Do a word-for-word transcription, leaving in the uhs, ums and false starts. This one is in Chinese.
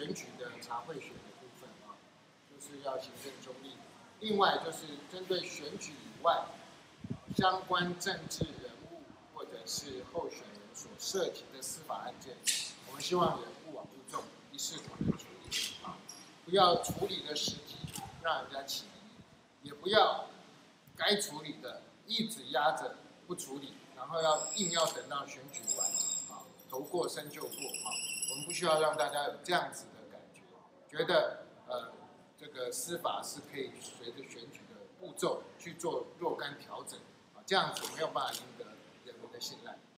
选举的查贿选的部分啊，就是要行政中立。另外就是针对选举以外相关政治人物或者是候选人所涉及的司法案件，我们希望也勿往勿重，一视同仁处理啊，不要处理的时机让人家起疑，也不要该处理的一直压着不处理，然后要硬要等到选举完啊，头过身就过啊，我们不需要让大家有这样子的感觉，觉得呃这个司法是可以随着选举的步骤去做若干调整啊，这样子没有办法赢得人民的信赖。